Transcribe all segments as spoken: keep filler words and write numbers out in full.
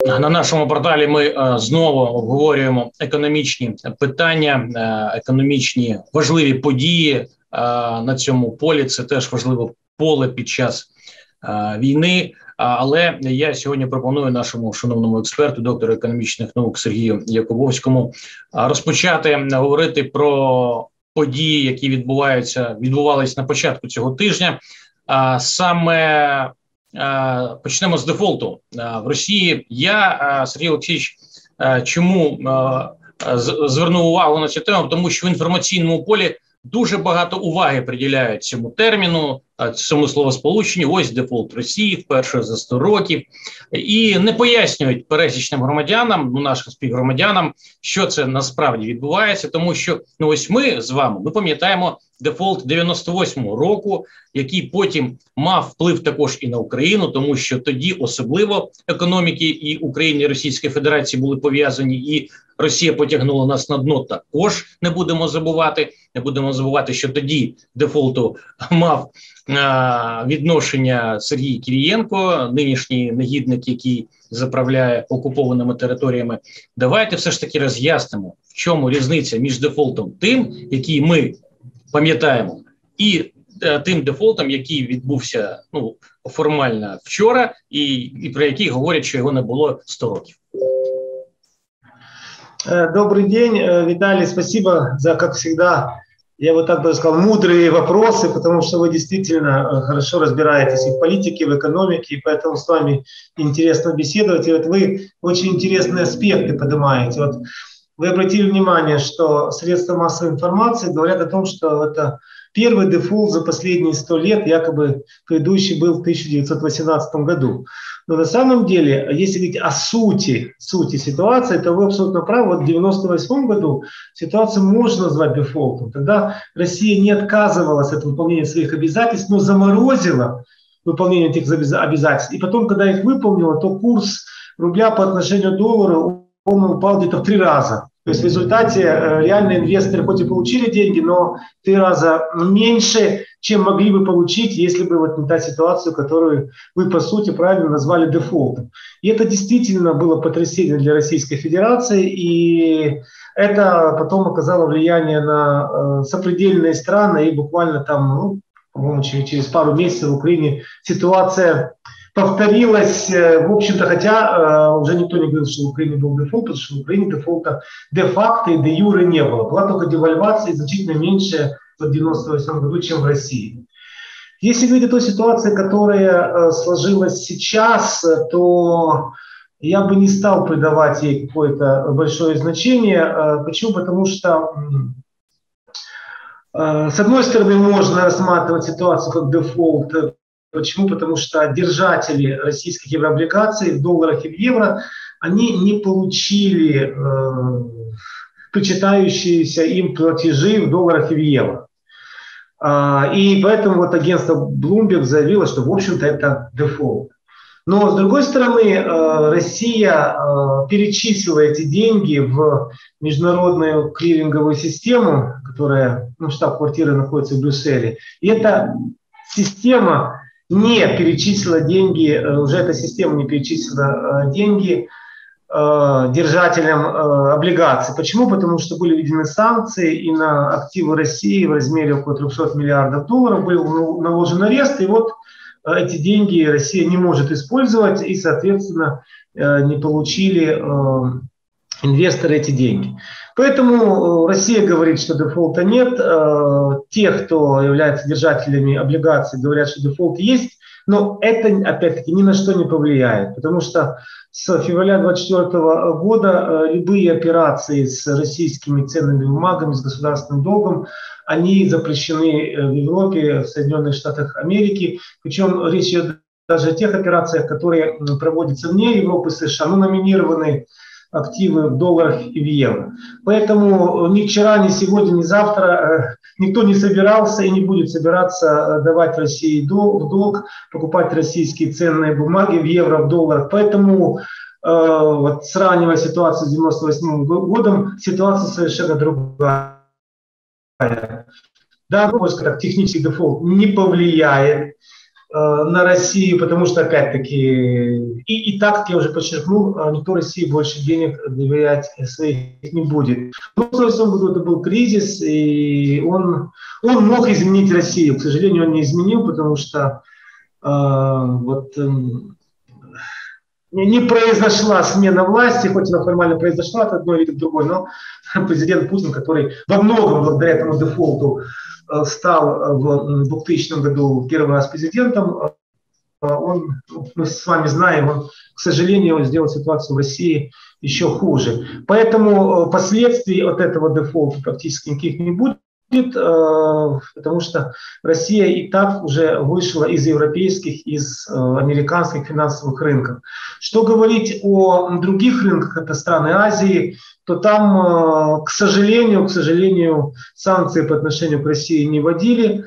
На нашому порталі ми е, знову обговорюємо економічні питання, е, економічні важливі події е, на цьому полі. Це теж важливе поле під час е, війни. Але я сьогодні пропоную нашому шановному експерту, доктору економічних наук Сергію Якубовському, розпочати говорити про події, які відбуваються, відбувались на початку цього тижня. А саме почнемо з дефолту в Росії. Я, Сергій Олексійович, чому звернув увагу на цю тему? Тому що в інформаційному полі дуже багато уваги приділяють цьому терміну, цьому словосполученню. Ось дефолт Росії вперше за сто років. І не пояснюють пересічним громадянам, ну нашим співгромадянам, що це насправді відбувається. Тому що ну ось ми з вами, ми пам'ятаємо дефолт дев'яносто восьмого року, який потім мав вплив також і на Україну, тому що тоді особливо економіки і України, і Російської Федерації були пов'язані, і Росія потягнула нас на дно також, не будемо забувати. Не будемо забувати, що тоді дефолту мав а, відношення Сергій Кірієнко, нинішній негідник, який заправляє окупованими територіями. Давайте все ж таки роз'яснимо, в чому різниця між дефолтом тим, який ми пам'ятаємо, і а, тим дефолтом, який відбувся ну, формально вчора, і, і про який говорять, що його не було сто років. Добрый день, Виталий, спасибо за, как всегда, я вот так даже сказал, мудрые вопросы, потому что вы действительно хорошо разбираетесь и в политике, и в экономике, и поэтому с вами интересно беседовать. И вот вы очень интересные аспекты поднимаете. Вот вы обратили внимание, что средства массовой информации говорят о том, что это первый дефолт за последние сто лет, якобы предыдущий был в тысяча девятьсот восемнадцатом году. Но на самом деле, если говорить о сути, сути ситуации, то вы абсолютно правы. Вот в девяносто восьмом году ситуацию можно назвать дефолтом. Тогда Россия не отказывалась от выполнения своих обязательств, но заморозила выполнение этих обязательств. И потом, когда их выполнила, то курс рубля по отношению к доллару он упал где-то в три раза. То есть в результате реальные инвесторы хоть и получили деньги, но в три раза меньше, чем могли бы получить, если бы вот не та ситуация, которую вы, по сути, правильно назвали дефолтом. И это действительно было потрясение для Российской Федерации, и это потом оказало влияние на сопредельные страны, и буквально там, ну, по-моему, через пару месяцев в Украине ситуация повторилось, в общем-то, хотя э, уже никто не говорит, что в Украине был дефолт, потому что в Украине дефолта де-факто и де-юре не было. Была только девальвация, значительно меньше в девяносто восьмом году, чем в России. Если говорить о той ситуации, которая э, сложилась сейчас, то я бы не стал придавать ей какое-то большое значение. Э, почему? Потому что э, с одной стороны можно рассматривать ситуацию как дефолт. Почему? Потому что держатели российских еврооблигаций в долларах и в евро, они не получили э, причитающиеся им платежи в долларах и в евро. А, и поэтому вот агентство Bloomberg заявило, что в общем-то это дефолт. Но с другой стороны, э, Россия э, перечислила эти деньги в международную клиринговую систему, которая, ну, штаб-квартира находится в Брюсселе. И эта система не перечислила деньги, уже эта система не перечислила деньги э, держателям э, облигаций. Почему? Потому что были введены санкции, и на активы России в размере около трёхсот миллиардов долларов был наложен арест, и вот э, эти деньги Россия не может использовать, и, соответственно, э, не получили э, инвесторы эти деньги. Поэтому Россия говорит, что дефолта нет. Те, кто является держателями облигаций, говорят, что дефолт есть. Но это, опять-таки, ни на что не повлияет. Потому что с февраля две тысячи двадцать четвёртого года любые операции с российскими ценными бумагами, с государственным долгом, они запрещены в Европе, в Соединенных Штатах Америки. Причем речь идет даже о тех операциях, которые проводятся вне Европы, США, но номинированы активы в долларах и в евро. Поэтому ни вчера, ни сегодня, ни завтра никто не собирался и не будет собираться давать России в долг, покупать российские ценные бумаги в евро, в долларах. Поэтому, вот, сравнивая ситуацию с девяносто восьмым годом, ситуация совершенно другая. Да, можно сказать, технический дефолт не повлияет на Россию, потому что, опять-таки, и, и так, как я уже подчеркнул, никто России больше денег доверять своих не будет. Но в двадцать втором году это был кризис, и он, он мог изменить Россию. К сожалению, он не изменил, потому что э, вот, э, не произошла смена власти, хоть она формально произошла от одной или к другой, но президент Путин, который во многом благодаря этому дефолту стал в двухтысячном году первый раз президентом, он, мы с вами знаем, он, к сожалению, сделал ситуацию в России еще хуже. Поэтому последствий от этого дефолта практически никаких не будет, потому что Россия и так уже вышла из европейских, из американских финансовых рынков. Что говорить о других рынках, это страны Азии, то там, к сожалению, к сожалению, санкции по отношению к России не вводили.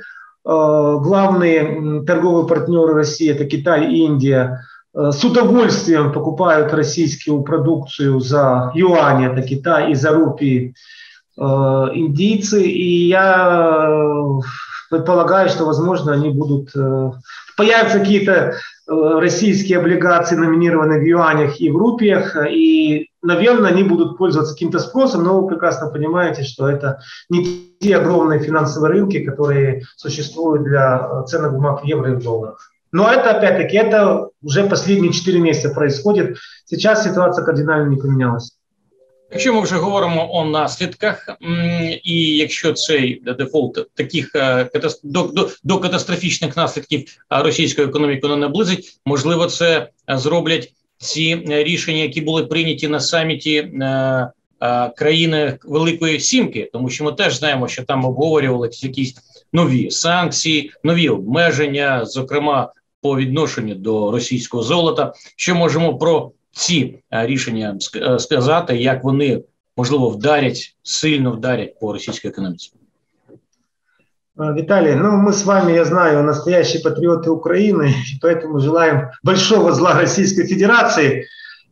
Главные торговые партнеры России, это Китай и Индия, с удовольствием покупают российскую продукцию за юани, это Китай, и за рупии индийцы. И я предполагаю, что, возможно, они будут... Появятся какие-то российские облигации, номинированные в юанях и в рупиях, и, наверное, они будут пользоваться каким-то спросом, но вы прекрасно понимаете, что это не те огромные финансовые рынки, которые существуют для ценных бумаг в евро и в долларах. Но это, опять-таки, это уже последние четыре месяца происходит. Сейчас ситуация кардинально не поменялась. Якщо ми вже говоримо о наслідках, і якщо цей дефолт таких до, до, до катастрофічних наслідків російської економіки не наблизить, можливо, це зроблять ці рішення, які були прийняті на саміті е, е, країни Великої Сімки, тому що ми теж знаємо, що там обговорювали якісь нові санкції, нові обмеження, зокрема по відношенню до російського золота. Що можемо про ці рішення сказати, як вони, можливо, вдарять, сильно вдарять по російській економіці? Виталий, ну мы с вами, я знаю, настоящие патриоты Украины, поэтому желаем большого зла Российской Федерации,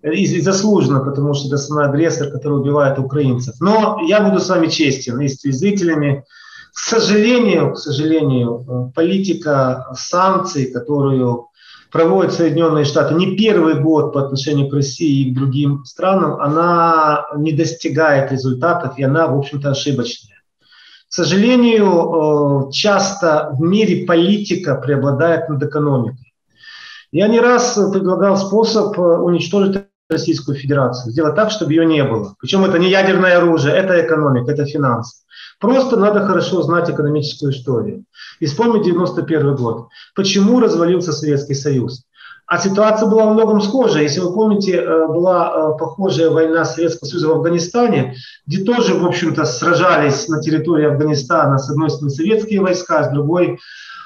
и заслуженно, потому что это основной агрессор, который убивает украинцев. Но я буду с вами честен, и с зрителями. К сожалению, к сожалению, политика санкций, которую проводят Соединенные Штаты не первый год по отношению к России и к другим странам, она не достигает результатов, и она, в общем-то, ошибочная. К сожалению, часто в мире политика преобладает над экономикой. Я не раз предлагал способ уничтожить Российскую Федерацию, сделать так, чтобы ее не было. Причем это не ядерное оружие, это экономика, это финансы. Просто надо хорошо знать экономическую историю. И вспомнить девяносто первый год. Почему развалился Советский Союз? А ситуация была во многом схожая. Если вы помните, была похожая война Советского Союза в Афганистане, где тоже, в общем-то, сражались на территории Афганистана с одной стороны советские войска, с другой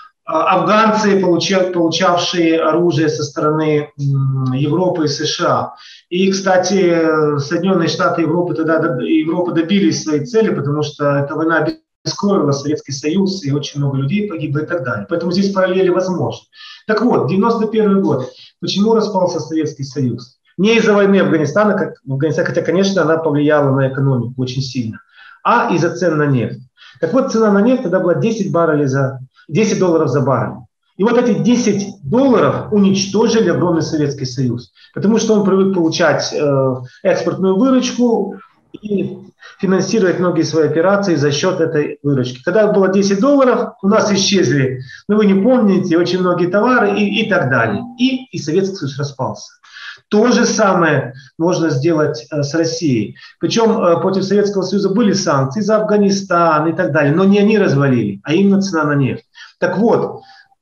афганцы, получавшие оружие со стороны Европы и США. И, кстати, Соединенные Штаты Европы тогда Европы добились своей цели, потому что эта война обескровила Советский Союз, и очень много людей погибло и так далее. Поэтому здесь параллели возможны. Так вот, девяносто первый год. Почему распался Советский Союз? Не из-за войны Афганистана, как, Афганистан, хотя, конечно, она повлияла на экономику очень сильно, а из-за цен на нефть. Так вот, цена на нефть тогда была десять баррелей за десять долларов за баррель. И вот эти десять долларов уничтожили огромный Советский Союз, потому что он привык получать э, экспортную выручку и финансировать многие свои операции за счет этой выручки. Когда было десять долларов, у нас исчезли, ну вы не помните, очень многие товары и, и так далее. И, и Советский Союз распался. То же самое можно сделать э, с Россией. Причем э, против Советского Союза были санкции за Афганистан и так далее, но не они развалили, а именно цена на нефть. Так вот,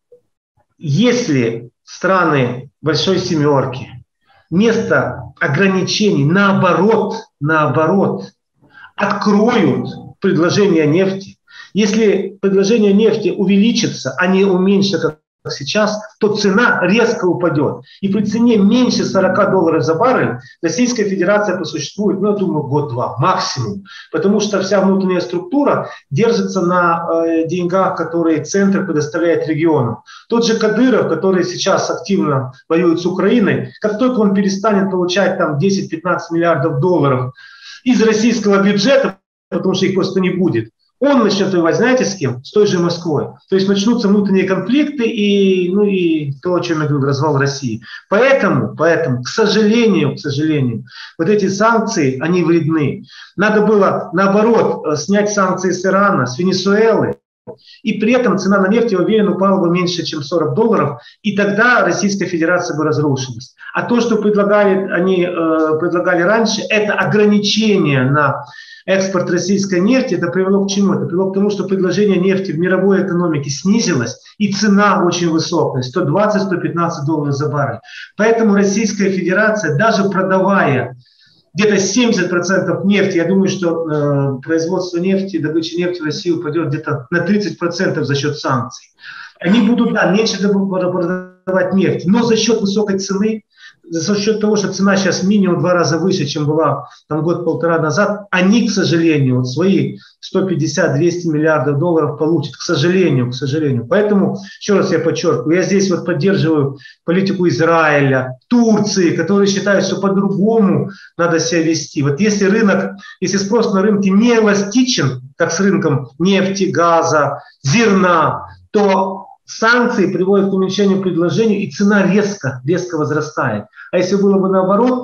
если страны Большой Семерки вместо ограничений наоборот, наоборот, откроют предложение нефти, если предложение нефти увеличится, а не уменьшится, как сейчас, то цена резко упадет. И при цене меньше сорока долларов за баррель Российская Федерация посуществует, ну, я думаю, год-два максимум. Потому что вся внутренняя структура держится на э, деньгах, которые центр предоставляет региону. Тот же Кадыров, который сейчас активно воюет с Украиной, как только он перестанет получать там десять-пятнадцать миллиардов долларов из российского бюджета, потому что их просто не будет, Он начнет воевать, знаете, с кем? С той же Москвой. То есть начнутся внутренние конфликты и, ну, и то, о чем я говорю, развал России. Поэтому, поэтому, к сожалению, к сожалению, вот эти санкции, они вредны. Надо было, наоборот, снять санкции с Ирана, с Венесуэлы, и при этом цена на нефть, я уверен, упала бы меньше, чем сорок долларов, и тогда Российская Федерация бы разрушилась. А то, что предлагали, они э, предлагали раньше, это ограничение на экспорт российской нефти, это привело к чему? Это привело к тому, что предложение нефти в мировой экономике снизилось, и цена очень высокая, сто двадцать — сто пятнадцать долларов за баррель. Поэтому Российская Федерация, даже продавая где-то семьдесят процентов нефти, я думаю, что э, производство нефти, добыча нефти в России упадет где-то на тридцать процентов за счет санкций. Они будут, да, меньше продавать нефть, но за счет высокой цены, за счет того, что цена сейчас минимум в два раза выше, чем была там год-полтора назад, они, к сожалению, вот свои сто пятьдесят — двести миллиардов долларов получат, к сожалению, к сожалению. Поэтому, еще раз я подчеркиваю, я здесь вот поддерживаю политику Израиля, Турции, которые считают, что по-другому надо себя вести. Вот если рынок, если спрос на рынке не эластичен, как с рынком нефти, газа, зерна, то санкции приводят к уменьшению предложения, и цена резко, резко возрастает. А если было бы наоборот,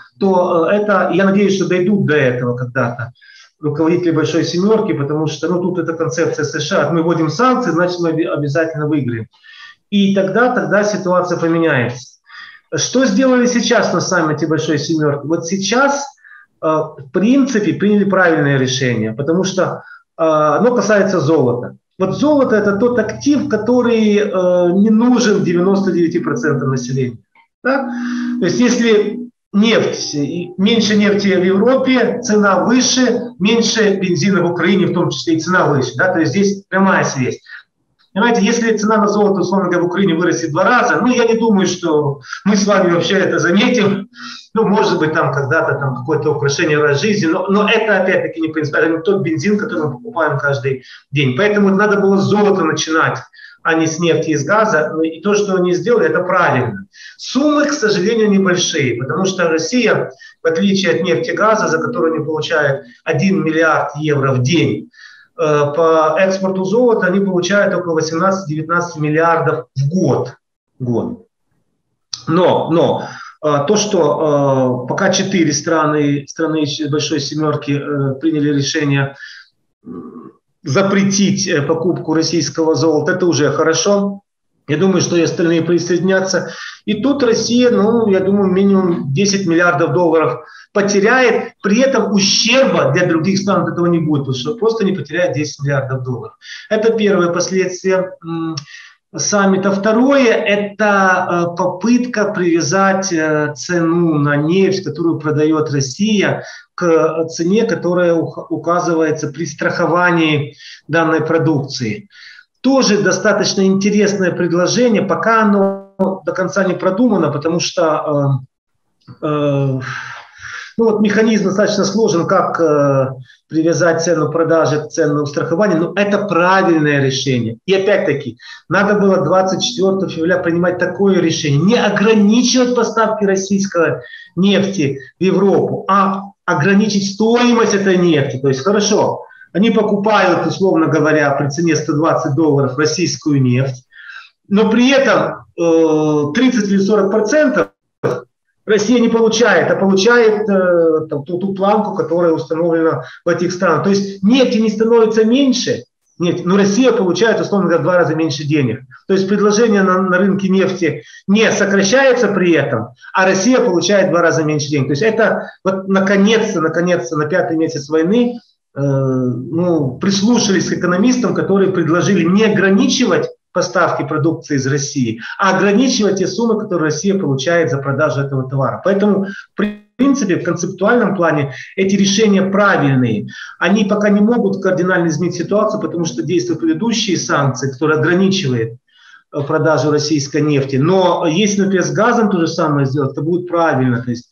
то это, я надеюсь, что дойдут до этого когда-то руководители Большой Семерки, потому что, ну, тут это концепция США. Мы вводим санкции, значит, мы обязательно выиграем. И тогда, тогда ситуация поменяется. Что сделали сейчас на саммите Большой Семерки? Вот сейчас, в принципе, приняли правильное решение, потому что оно касается золота. Вот золото – это тот актив, который э, не нужен девяноста девяти процентам населения. Да? То есть если нефть, меньше нефти в Европе, цена выше, меньше бензина в Украине, в том числе и цена выше. Да? То есть здесь прямая связь. Понимаете, если цена на золото, условно говоря, в Украине вырастет в два раза, ну, я не думаю, что мы с вами вообще это заметим. Ну, может быть, там когда-то там какое-то украшение раз в жизни, но, но это, опять-таки, не принципиально, не тот бензин, который мы покупаем каждый день. Поэтому надо было с золота начинать, а не с нефти и с газа. И то, что они сделали, это правильно. Суммы, к сожалению, небольшие, потому что Россия, в отличие от нефти и газа, за которую они получают один миллиард евро в день, по экспорту золота они получают около восемнадцать-девятнадцать миллиардов в год. год. Но, но то, что пока четыре страны, страны Большой Семерки приняли решение запретить покупку российского золота, это уже хорошо. Я думаю, что и остальные присоединятся. И тут Россия, ну, я думаю, минимум десять миллиардов долларов потеряет. При этом ущерба для других стран этого не будет, потому что просто не потеряет десять миллиардов долларов. Это первое последствие саммита. Второе – это попытка привязать цену на нефть, которую продает Россия, к цене, которая указывается при страховании данной продукции. Тоже достаточно интересное предложение, пока оно до конца не продумано, потому что э, э, ну вот механизм достаточно сложен, как э, привязать цену продажи к ценному страхованию, но это правильное решение. И опять-таки, надо было двадцать четвёртого февраля принимать такое решение, не ограничивать поставки российской нефти в Европу, а ограничить стоимость этой нефти. То есть хорошо, они покупают, условно говоря, при цене сто двадцать долларов российскую нефть, но при этом э, тридцать или сорок процентов Россия не получает, а получает э, там, ту, ту планку, которая установлена в этих странах. То есть нефти не становится меньше, нет, но Россия получает, условно говоря, в два раза меньше денег. То есть предложение на, на рынке нефти не сокращается при этом, а Россия получает в два раза меньше денег. То есть это вот наконец-то, наконец-то на пятый месяц войны э, ну, прислушались к экономистам, которые предложили не ограничивать поставки продукции из России, а ограничивать те суммы, которые Россия получает за продажу этого товара. Поэтому, в принципе, в концептуальном плане эти решения правильные. Они пока не могут кардинально изменить ситуацию, потому что действуют предыдущие санкции, которые ограничивают продажу российской нефти. Но если, например, с газом то же самое сделать, то будет правильно. То есть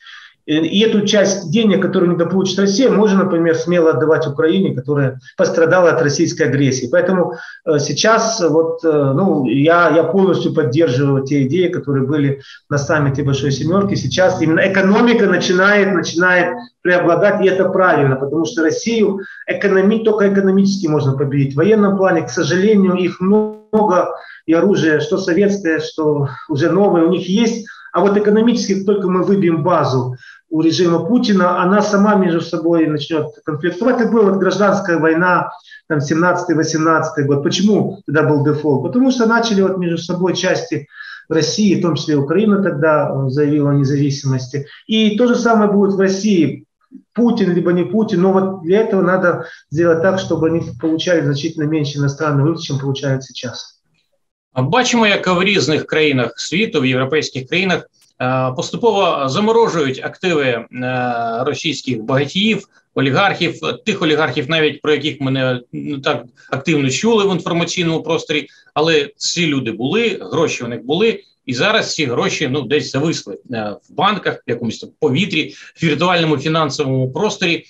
И эту часть денег, которую недополучит Россия, можно, например, смело отдавать Украине, которая пострадала от российской агрессии. Поэтому сейчас вот, ну, я, я полностью поддерживаю те идеи, которые были на саммите Большой Семерки. Сейчас именно экономика начинает, начинает преобладать, и это правильно, потому что Россию экономи, только экономически можно победить. В военном плане, к сожалению, их много, и оружие, что советское, что уже новое, у них есть. А вот экономически, как только мы выбьем базу у режима Путина, она сама между собой начнет конфликтовать. Это была вот гражданская война, там, семнадцатый-восемнадцатый год. Почему тогда был дефолт? Потому что начали вот между собой части России, в том числе Украина тогда заявила о независимости. И то же самое будет в России. Путин, либо не Путин, но вот для этого надо сделать так, чтобы они получали значительно меньше иностранной валюты, чем получают сейчас. Бачимо, як в різних країнах світу, в європейських країнах, поступово заморожують активи російських багатіїв, олігархів, тих олігархів, навіть про яких ми не, не так активно чули в інформаційному просторі, але ці люди були, гроші у них були, і зараз ці гроші ну, десь зависли в банках, в якомусь повітрі, в віртуальному фінансовому просторі.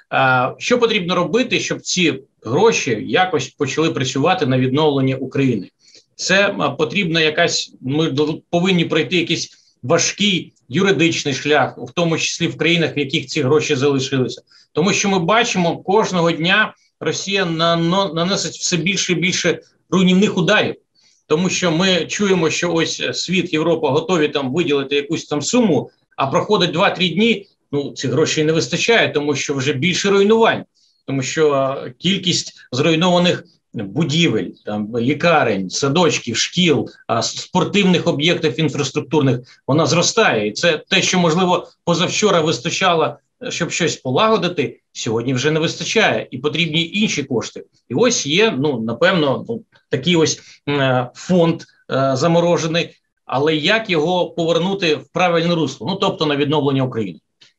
Що потрібно робити, щоб ці гроші якось почали працювати на відновлення України? Це потрібна якась, ми повинні пройти якийсь важкий юридичний шлях, в тому числі в країнах, в яких ці гроші залишилися. Тому що ми бачимо, кожного дня Росія наносить все більше і більше руйнівних ударів. Тому що ми чуємо, що ось світ, Європа готові там виділити якусь там суму, а проходить два-три дні, ну ці гроші не вистачає, тому що вже більше руйнувань. Тому що кількість зруйнованих будівель, там, лікарень, садочків, шкіл, спортивних об'єктів інфраструктурних, вона зростає. І це те, що, можливо, позавчора вистачало, щоб щось полагодити, сьогодні вже не вистачає. І потрібні інші кошти. І ось є, ну, напевно, ну, такий ось е, фонд е, заморожений, але як його повернути в правильне русло? Ну, тобто на відновлення України.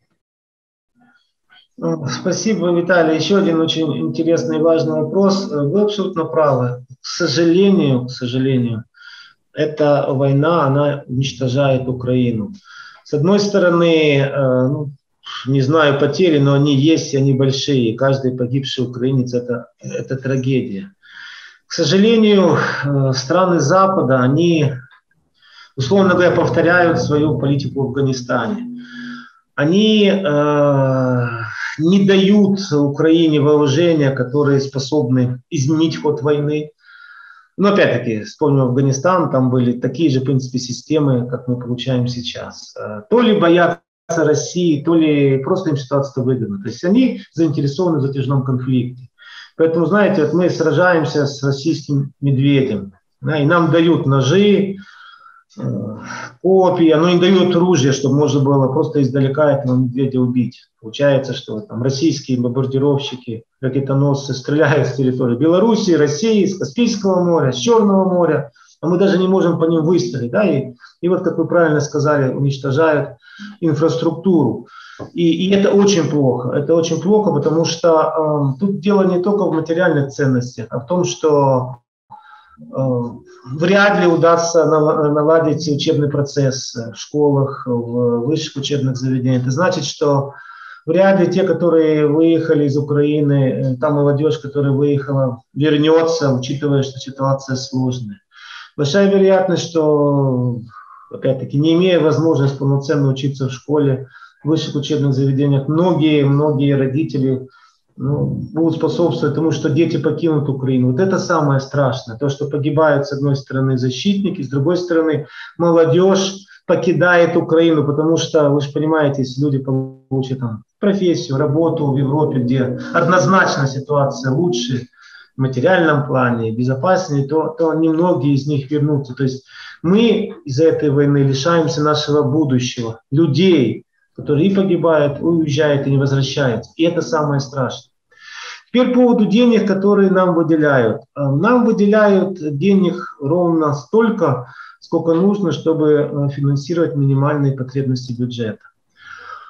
Спасибо, Виталий. Еще один очень интересный и важный вопрос. Вы абсолютно правы. К сожалению, к сожалению, эта война, она уничтожает Украину. С одной стороны, ну, не знаю потери, но они есть, и они большие. Каждый погибший украинец это, – это трагедия. К сожалению, страны Запада, они, условно говоря, повторяют свою политику в Афганистане. Они э, не дают Украине вооружения, которые способны изменить ход войны. Но опять-таки, вспомним Афганистан, там были такие же, в принципе, системы, как мы получаем сейчас. То ли боятся России, то ли просто им ситуация выгодна. То есть они заинтересованы в затяжном конфликте. Поэтому, знаете, вот мы сражаемся с российским медведем. Да, и нам дают ножи, копии, но не дают оружие, чтобы можно было просто издалека этого медведя убить. Получается, что там российские бомбардировщики, ракетоносцы стреляют с территории Белоруссии, России, с Каспийского моря, с Черного моря, а мы даже не можем по ним выстрелить. Да? И, и вот, как вы правильно сказали, уничтожают инфраструктуру. И, и это очень плохо. Это очень плохо, потому что э, тут дело не только в материальных ценностях, а в том, что вряд ли удастся наладить учебный процесс в школах, в высших учебных заведениях. Это значит, что вряд ли те, которые выехали из Украины, та молодежь, которая выехала, вернется, учитывая, что ситуация сложная. Большая вероятность, что, опять-таки, не имея возможности полноценно учиться в школе, в высших учебных заведениях, многие-многие родители ну, будут способствовать тому, что дети покинут Украину. Вот это самое страшное. То, что погибают, с одной стороны, защитники, с другой стороны, молодежь покидает Украину, потому что, вы же понимаете, если люди получат там, профессию, работу в Европе, где однозначно ситуация лучше в материальном плане, безопаснее, то, то немногие из них вернутся. То есть мы из-за этой войны лишаемся нашего будущего, людей, которые и погибают, и уезжают, и не возвращаются. И это самое страшное. Теперь по поводу денег, которые нам выделяют. Нам выделяют денег ровно столько, сколько нужно, чтобы финансировать минимальные потребности бюджета.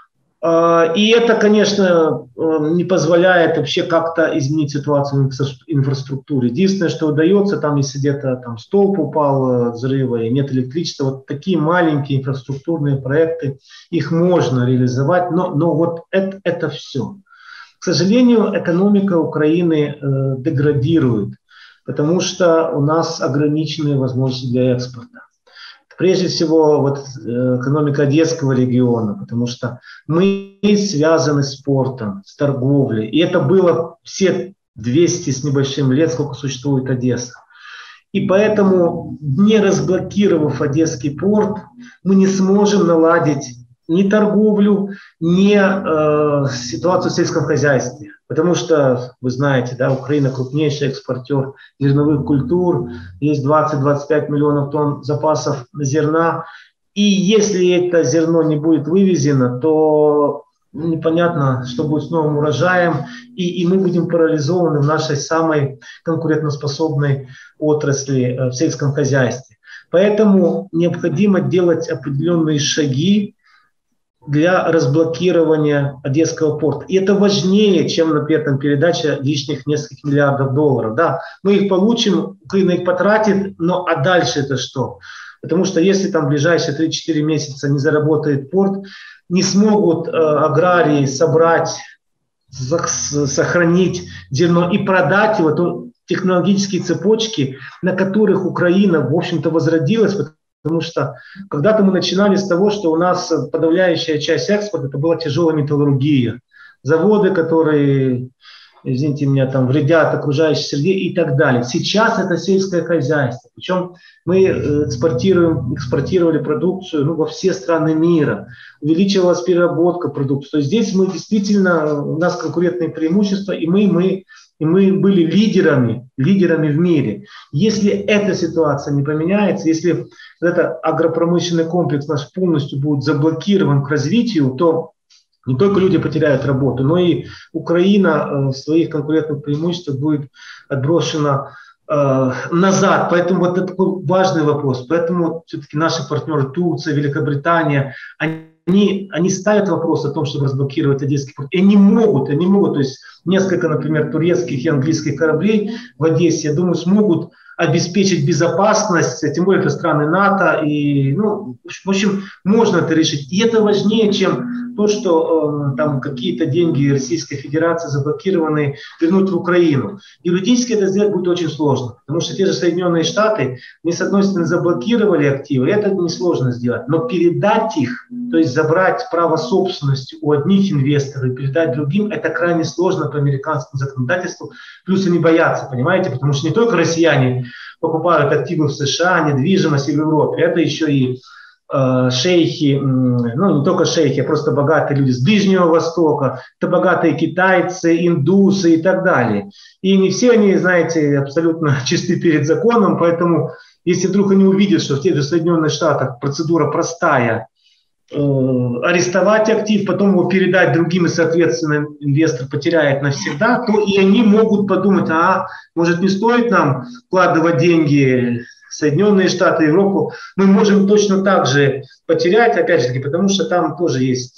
И это, конечно, не позволяет вообще как-то изменить ситуацию в инфраструктуре. Единственное, что удается, там если где-то там столб упал, взрыва и нет электричества, вот такие маленькие инфраструктурные проекты, их можно реализовать, но, но вот это, это все. К сожалению, экономика Украины э, деградирует, потому что у нас ограниченные возможности для экспорта. Прежде всего, вот, экономика Одесского региона, потому что мы связаны с спортом, с торговлей. И это было все двести с небольшим лет, сколько существует Одесса. И поэтому, не разблокировав Одесский порт, мы не сможем наладить ни торговлю, ни э, ситуацию в сельском хозяйстве. Потому что, вы знаете, да, Украина крупнейший экспортер зерновых культур, есть двадцать-двадцать пять миллионов тонн запасов зерна. И если это зерно не будет вывезено, то непонятно, что будет с новым урожаем, и, и мы будем парализованы в нашей самой конкурентоспособной отрасли в сельском хозяйстве. Поэтому необходимо делать определенные шаги для разблокирования Одесского порта. И это важнее, чем, например, там, передача лишних нескольких миллиардов долларов. Да, мы их получим, Украина их потратит, но а дальше это что? Потому что если там в ближайшие три-четыре месяца не заработает порт, не смогут э, аграрии собрать, сохранить зерно и продать его, то технологические цепочки, на которых Украина, в общем-то, возродилась, потому что когда-то мы начинали с того, что у нас подавляющая часть экспорта это была тяжелая металлургия. Заводы, которые, извините меня, там вредят окружающей среде и так далее. Сейчас это сельское хозяйство. Причем мы экспортируем, экспортировали продукцию ну, во все страны мира. Увеличивалась переработка продукции. То есть здесь мы действительно, у нас конкурентные преимущества, и мы, мы И мы были лидерами, лидерами в мире. Если эта ситуация не поменяется, если этот агропромышленный комплекс наш полностью будет заблокирован к развитию, то не только люди потеряют работу, но и Украина в своих конкурентных преимуществах будет отброшена э, назад. Поэтому вот это такой важный вопрос. Поэтому все-таки наши партнеры Турция, Великобритания, они Они, они ставят вопрос о том, чтобы разблокировать Одесский порт. И они могут, они могут. То есть несколько, например, турецких и английских кораблей в Одессе, я думаю, смогут обеспечить безопасность, тем более это страны НАТО. И, ну, в общем, можно это решить. И это важнее, чем то, что э, там какие-то деньги Российской Федерации заблокированы, вернуть в Украину. Юридически это сделать будет очень сложно, потому что те же Соединенные Штаты, они, с одной стороны, заблокировали активы, это несложно сделать, но передать их, то есть забрать право собственности у одних инвесторов и передать другим, это крайне сложно по американскому законодательству. Плюс они боятся, понимаете, потому что не только россияне покупают активы в США, недвижимость и в Европе, это еще и э, шейхи, ну не только шейхи, а просто богатые люди с Ближнего Востока, это богатые китайцы, индусы и так далее. И не все они, знаете, абсолютно чисты перед законом, поэтому если вдруг они увидят, что в тех же Соединенных Штатах процедура простая, арестовать актив, потом его передать другим, и, соответственно, инвестор потеряет навсегда, то и они могут подумать, а может не стоит нам вкладывать деньги в Соединенные Штаты, Европу, мы можем точно так же потерять, опять же таки, потому что там тоже есть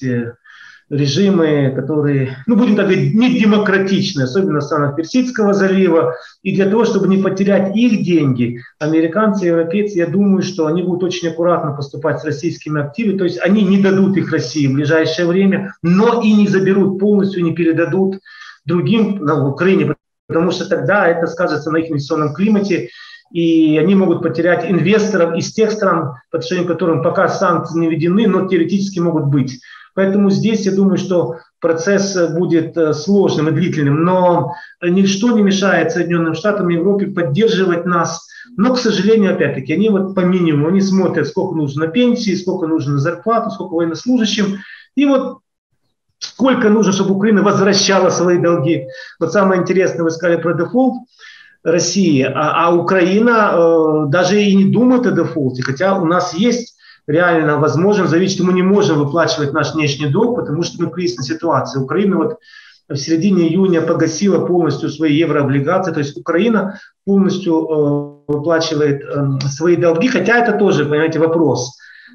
режимы, которые, ну будем так говорить, не демократичные, особенно в странах Персидского залива. И для того, чтобы не потерять их деньги, американцы и европейцы, я думаю, что они будут очень аккуратно поступать с российскими активами. То есть они не дадут их России в ближайшее время, но и не заберут полностью, не передадут другим, ну, в Украине, потому что тогда это скажется на их инвестиционном климате. И они могут потерять инвесторов из тех стран, по отношению к которым пока санкции не введены, но теоретически могут быть. Поэтому здесь я думаю, что процесс будет сложным и длительным, но ничто не мешает Соединенным Штатам и Европе поддерживать нас. Но, к сожалению, опять-таки, они вот по минимуму, они смотрят, сколько нужно на пенсии, сколько нужно на зарплату, сколько военнослужащим. И вот сколько нужно, чтобы Украина возвращала свои долги. Вот самое интересное, вы сказали про дефолт России, а, а Украина э, даже и не думает о дефолте, хотя у нас есть реально возможность заявить, что мы не можем выплачивать наш внешний долг, потому что мы в кризисной ситуации. Украина вот в середине июня погасила полностью свои еврооблигации, то есть Украина полностью э, выплачивает э, свои долги, хотя это тоже, понимаете, вопрос.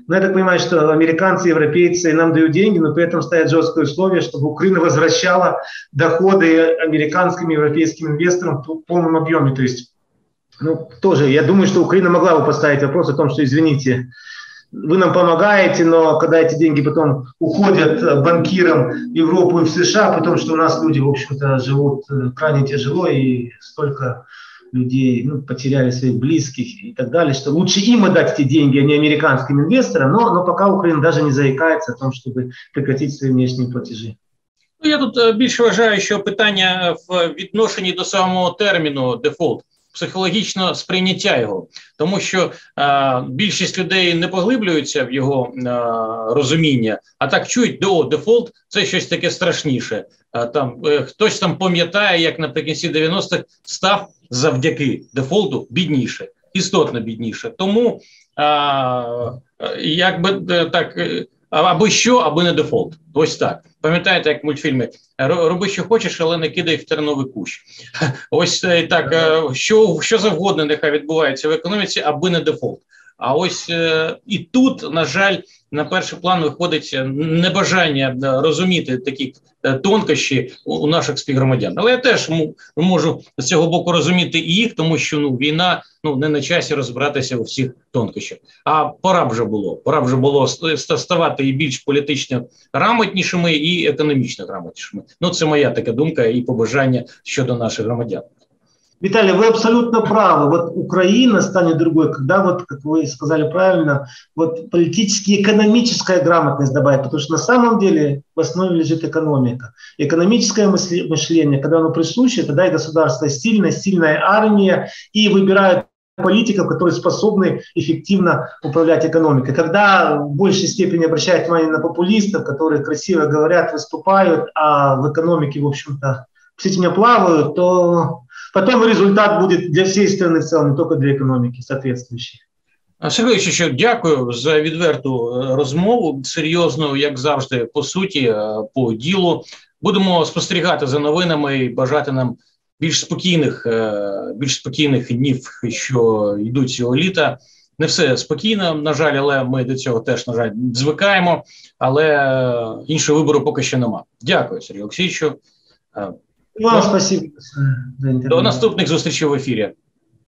Но я так понимаю, что американцы, европейцы нам дают деньги, но при этом ставят жесткое условие, чтобы Украина возвращала доходы американским и европейским инвесторам в полном объеме. То есть, ну, тоже, я думаю, что Украина могла бы поставить вопрос о том, что, извините, вы нам помогаете, но когда эти деньги потом уходят банкирам в Европу и в США, потому что у нас люди, в общем-то, живут крайне тяжело, и столько людей, ну, потеряли своих близких и так далее, что лучше им отдать эти деньги, а не американским инвесторам, но, но пока Украина даже не заикается о том, чтобы прекратить свои внешние платежі. Ну, я тут більше вважаю, що питання в відношенні до самого терміну дефолт, психологічно сприйняття його, тому що е, більшість людей не поглиблюються в його е, розуміння, а так чують, о, дефолт – це щось таке страшніше. Е, там, е, хтось там пам'ятає, як наприкінці дев'яностих став завдяки дефолту бідніше, істотно бідніше. Тому е, якби так, аби що, аби не дефолт. Ось так. Пам'ятаєте, як в мультфільмі «Роби, що хочеш, але не кидай в терновий кущ». Ось так, що, що завгодно нехай відбувається в економіці, аби не дефолт. А ось і тут, на жаль, на перший план виходить небажання розуміти такі тонкощі у наших співгромадян. Але я теж можу з цього боку розуміти і їх, тому що ну, війна ну, не на часі розбиратися у всіх тонкощах. А пора б вже було. Пора б вже було ставати і більш політично грамотнішими, і економічно грамотнішими. Ну, це моя така думка і побажання щодо наших громадян. Виталий, вы абсолютно правы. Вот Украина станет другой, когда, вот, как вы сказали правильно, вот политически экономическая грамотность добавит, потому что на самом деле в основе лежит экономика. Экономическое мышление, когда оно присуще, тогда и государство сильное, сильная армия, и выбирают политиков, которые способны эффективно управлять экономикой. Когда в большей степени обращают внимание на популистов, которые красиво говорят, выступают, а в экономике, в общем-то, действительно плавают, то потом результат будет для всей страны в целом, не только для экономики соответствующей. Сергій Ильичу, дякую за відверту розмову, серйозну, як завжди, по суті, по ділу. Будемо спостерігати за новинами і бажати нам більш спокійних, більш спокійних днів, що йдуть цього літа. Не все спокійно, на жаль, але ми до цього теж, на жаль, звикаємо, але іншого вибору поки що нема. Дякую, Сергію Олексійовичу. Вам спасибо за інтерв'ю. До наступних зустрічей в ефірі.